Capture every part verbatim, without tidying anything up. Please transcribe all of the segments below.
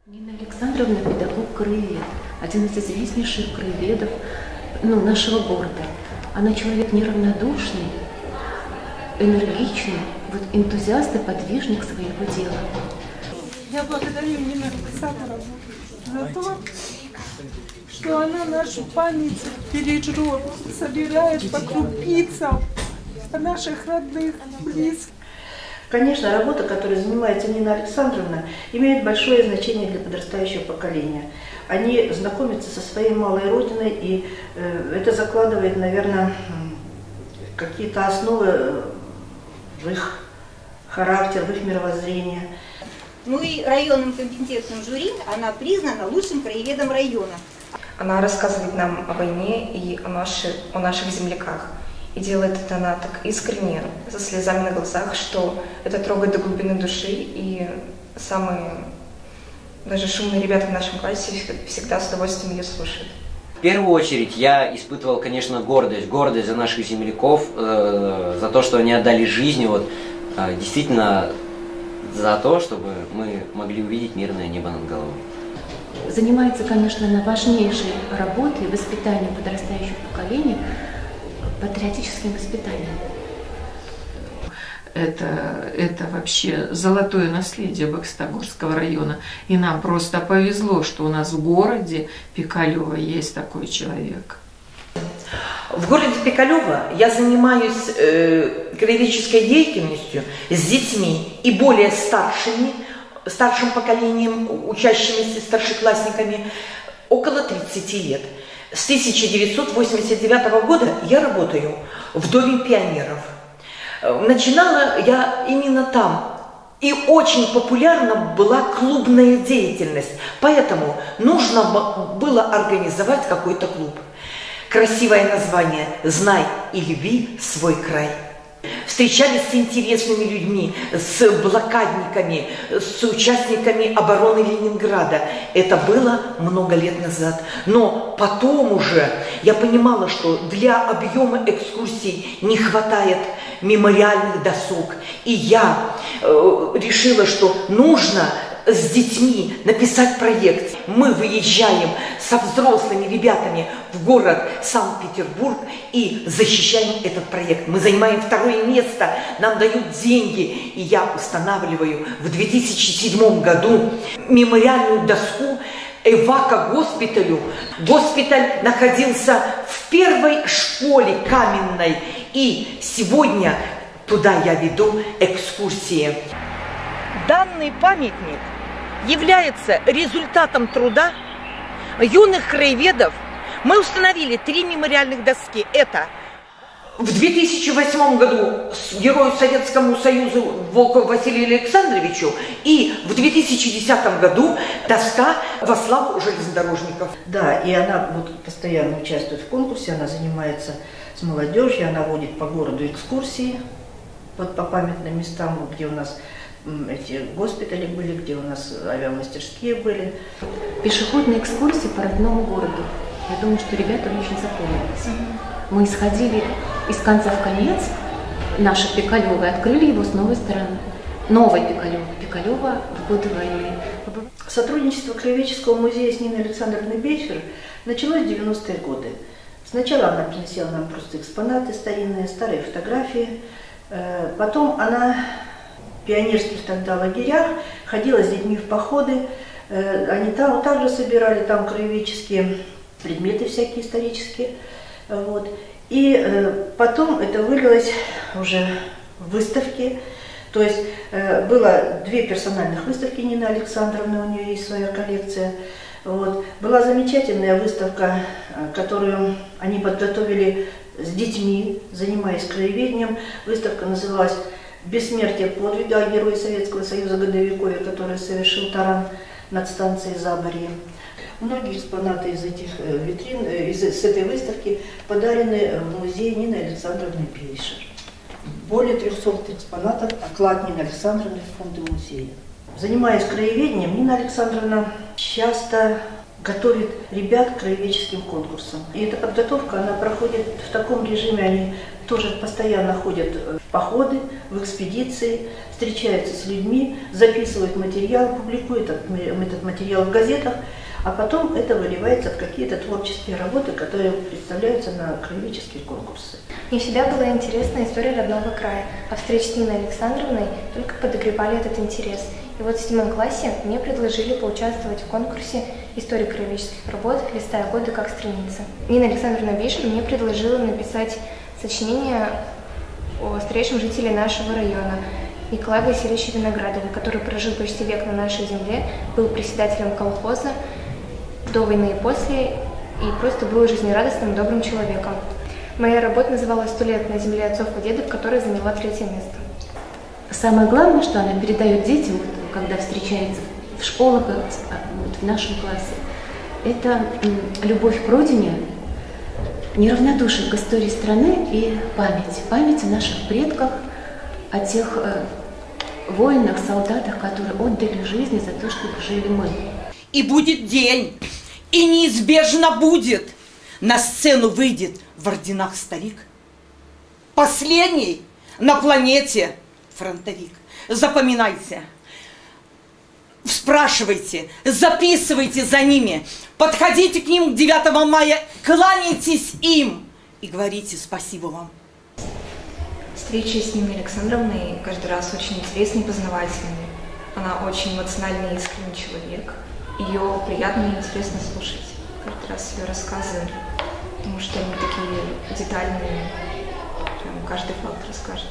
Нина Александровна – педагог-краевед, один из известнейших краеведов ну, нашего города. Она человек неравнодушный, энергичный, вот энтузиаст и подвижник своего дела. Я благодарю Нину Александровну за то, что она нашу память бережет, собирает по крупицам о наших родных, близких. Конечно, работа, которой занимается Нина Александровна, имеет большое значение для подрастающего поколения. Они знакомятся со своей малой родиной, и э, это закладывает, наверное, какие-то основы в их характер, в их мировоззрение. Ну и районным компетентным жюри она признана лучшим краеведом района. Она рассказывает нам о войне и о наших, о наших земляках. И делает это она так искренне, со слезами на глазах, что это трогает до глубины души. И самые даже шумные ребята в нашем классе всегда с удовольствием ее слушают. В первую очередь я испытывал, конечно, гордость. Гордость за наших земляков, э, за то, что они отдали жизнь. Вот, э, действительно, за то, чтобы мы могли увидеть мирное небо над головой. Занимается, конечно, на важнейшей работе воспитания подрастающего поколения, патриотическим воспитанием. Это, это вообще золотое наследие Бокстогорского района. И нам просто повезло, что у нас в городе Пикалево есть такой человек. В городе Пикалево я занимаюсь э, краеведческой деятельностью с детьми и более старшими, старшим поколением, учащимися старшеклассниками, около тридцати лет. С тысяча девятьсот восемьдесят девятого года я работаю в Доме пионеров. Начинала я именно там. И очень популярна была клубная деятельность. Поэтому нужно было организовать какой-то клуб. Красивое название «Знай и люби свой край». Встречались с интересными людьми, с блокадниками, с участниками обороны Ленинграда. Это было много лет назад. Но потом уже я понимала, что для объема экскурсий не хватает мемориальных досуг. И я э, решила, что нужно с детьми написать проект. Мы выезжаем со взрослыми ребятами в город Санкт-Петербург и защищаем этот проект. Мы занимаем второе место, нам дают деньги. И я устанавливаю в две тысячи седьмом году мемориальную доску Эвако-госпиталю. Госпиталь находился в первой школе каменной. И сегодня туда я веду экскурсии. Данный памятник является результатом труда юных краеведов. Мы установили три мемориальных доски. Это в две тысячи восьмом году герою Советскому Союзу Волкову Василию Александровичу и в две тысячи десятом году доска во славу железнодорожников. Да, и она вот постоянно участвует в конкурсе, она занимается с молодежью, она водит по городу экскурсии вот по памятным местам, где у нас эти госпитали были, где у нас авиамастерские были. Пешеходные экскурсии по родному городу. Я думаю, что ребята очень запомнились. Mm-hmm. Мы исходили из конца в конец, наше Пикалево, и открыли его с новой стороны. Новое Пикалево. Пикалево в годы войны. Сотрудничество Краеведческого музея с Ниной Александровной Бейфер началось в девяностые годы. Сначала она принесла нам просто экспонаты старинные, старые фотографии. Потом она в пионерских тогда лагерях ходила с детьми в походы. Они там также собирали там краеведческие предметы всякие исторические. Вот. И потом это вылилось уже в выставки. То есть было две персональных выставки Нины Александровны, у нее есть своя коллекция. Вот. Была замечательная выставка, которую они подготовили с детьми, занимаясь краеведением. Выставка называлась «Бессмертие подвига» о герое Советского Союза Годовикове, который совершил таран над станцией Заборье. Многие экспонаты из этих витрин, из, с этой выставки подарены в музей Нины Александровны Бейфер. Более трёхсот экспонатов оклад Нины Александровны в фонды музея. Занимаясь краеведением, Нина Александровна часто готовит ребят к краеведческим конкурсам. И эта подготовка, она проходит в таком режиме, они тоже постоянно ходят в походы, в экспедиции, встречаются с людьми, записывают материал, публикуют этот материал в газетах, а потом это выливается в какие-то творческие работы, которые представляются на краеведческие конкурсы. Мне всегда была интересна история родного края, а встречи с Ниной Александровной только подогревали этот интерес. И вот в седьмом классе мне предложили поучаствовать в конкурсе «История краеведческих работ. Листая годы как страницы». Нина Александровна Бейшер мне предложила написать сочинение о старейшем жителе нашего района Николае Васильевиче Виноградове, который прожил почти век на нашей земле, был председателем колхоза до войны и после, и просто был жизнерадостным, добрым человеком. Моя работа называлась «Сто лет на земле отцов и дедов», которая заняла третье место. Самое главное, что она передает детям, вот, когда встречается в школах, вот, в нашем классе, это любовь к родине, неравнодушие к истории страны и память. Память о наших предках, о тех э, воинах, солдатах, которые отдали жизни за то, чтобы жили мы. И будет день, и неизбежно будет. На сцену выйдет в орденах старик. Последний на планете фронтовик. Запоминайте, спрашивайте, записывайте за ними. Подходите к ним к девятого мая, кланяйтесь им и говорите спасибо вам. Встречи с Ниной Александровной каждый раз очень интересные и познавательные. Она очень эмоциональный и искренний человек. Ее приятно и интересно слушать. Каждый раз ее рассказы, потому что они такие детальные, прям каждый факт расскажет.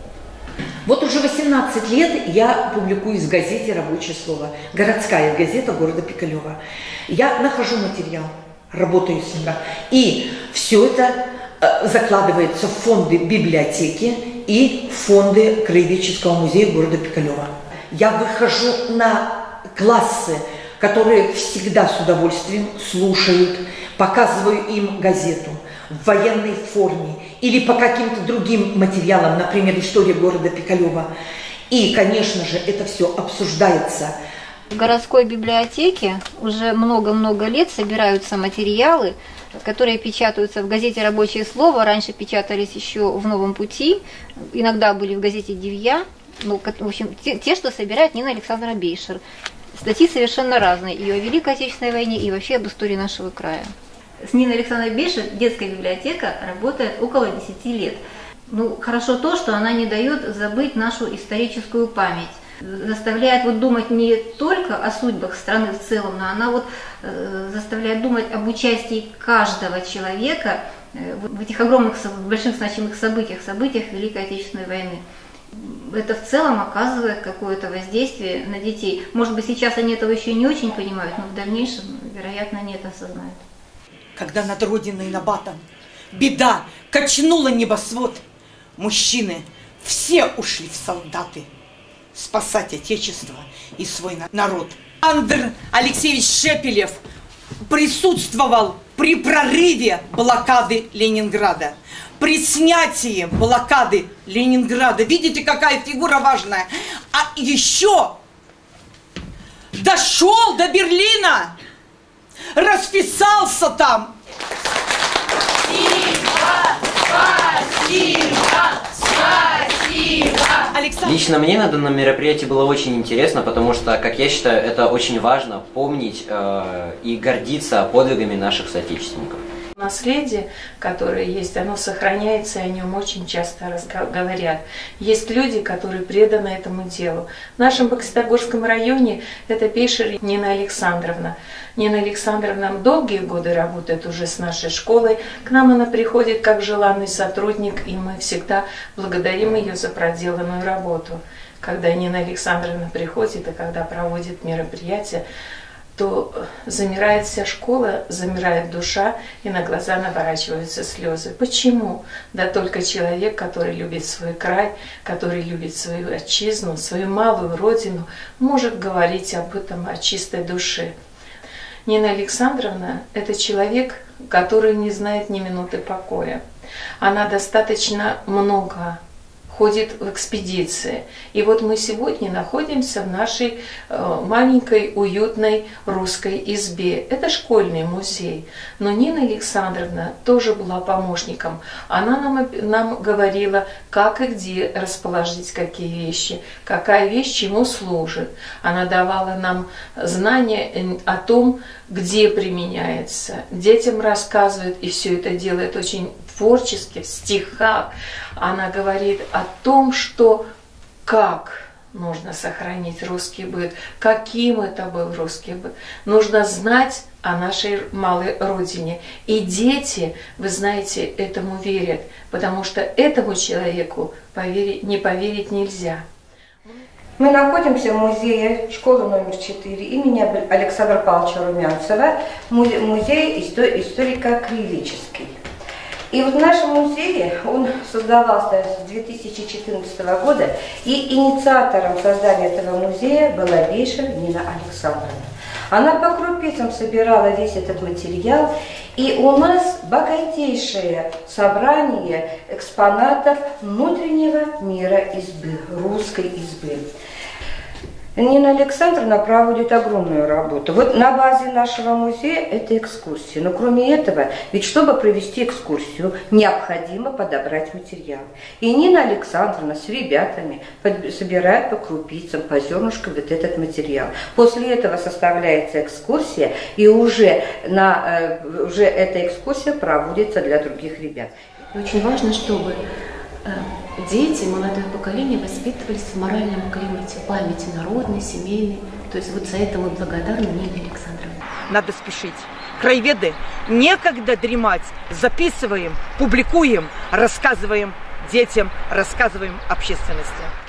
Вот уже восемнадцать лет я публикуюсь в газете «Рабочее слово», городская газета города Пикалева. Я нахожу материал, работаю с ним, и все это закладывается в фонды библиотеки и в фонды Краеведческого музея города Пикалева. Я выхожу на классы, которые всегда с удовольствием слушают, показываю им газету в военной форме или по каким-то другим материалам, например, история города Пикалева. И, конечно же, это все обсуждается. В городской библиотеке уже много-много лет собираются материалы, которые печатаются в газете «Рабочее слово». Раньше печатались еще в «Новом пути», иногда были в газете «Девья». Ну, в общем, те, те, что собирает Нина Александровна Бейшер. Статьи совершенно разные, и о Великой Отечественной войне, и вообще об истории нашего края. С Ниной Александровной Бейшер детская библиотека работает около десяти лет. Ну, хорошо то, что она не дает забыть нашу историческую память. Заставляет вот думать не только о судьбах страны в целом, но она вот э, заставляет думать об участии каждого человека э, в этих огромных, больших значимых событиях, событиях Великой Отечественной войны. Это в целом оказывает какое-то воздействие на детей. Может быть, сейчас они этого еще не очень понимают, но в дальнейшем, вероятно, они это осознают. Когда над Родиной набатом беда качнула небосвод, мужчины все ушли в солдаты спасать Отечество и свой народ. Александр Алексеевич Шепелев присутствовал при прорыве блокады Ленинграда, при снятии блокады Ленинграда. Видите, какая фигура важная. А еще дошел до Берлина, расписался там. Спасибо, спасибо, спасибо. Лично мне на данном мероприятии было очень интересно, потому что, как я считаю, это очень важно помнить э, и гордиться подвигами наших соотечественников. Наследие, которое есть, оно сохраняется, и о нем очень часто говорят. Есть люди, которые преданы этому делу. В нашем Бокстогорском районе это Бейшер Нина Александровна. Нина Александровна долгие годы работает уже с нашей школой. К нам она приходит как желанный сотрудник, и мы всегда благодарим ее за проделанную работу. Когда Нина Александровна приходит и когда проводит мероприятия, то замирает вся школа, замирает душа, и на глаза наворачиваются слезы. Почему? Да только человек, который любит свой край, который любит свою отчизну, свою малую родину, может говорить об этом от чистой души. Нина Александровна – это человек, который не знает ни минуты покоя. Она достаточно много ходит в экспедиции. И вот мы сегодня находимся в нашей э, маленькой уютной русской избе. Это школьный музей. Но Нина Александровна тоже была помощником. Она нам, нам говорила, как и где расположить какие вещи, какая вещь чему служит. Она давала нам знания о том, где применяется. Детям рассказывает, и все это делает очень творчески, в стихах. Она говорит о том, что как нужно сохранить русский быт, каким это был русский быт. Нужно знать о нашей малой родине. И дети, вы знаете, этому верят, потому что этому человеку поверить, не поверить нельзя. Мы находимся в музее школы номер четыре имени Александра Павловича Румянцева, музей историко-краеведческий. И вот в нашем музее он создавался с две тысячи четырнадцатого года, и инициатором создания этого музея была Бейшер Нина Александровна. Она по крупицам собирала весь этот материал, и у нас богатейшее собрание экспонатов внутреннего мира избы, русской избы. Нина Александровна проводит огромную работу. Вот на базе нашего музея это экскурсия. Но кроме этого, ведь чтобы провести экскурсию, необходимо подобрать материал. И Нина Александровна с ребятами собирает по крупицам, по зернышкам вот этот материал. После этого составляется экскурсия, и уже, на, уже эта экскурсия проводится для других ребят. И очень важно, чтобы дети, молодое поколение воспитывались в моральном климате, памяти народной, семейной. То есть вот за это мы благодарны Нине Александровне. Надо спешить. Краеведы, некогда дремать. Записываем, публикуем, рассказываем детям, рассказываем общественности.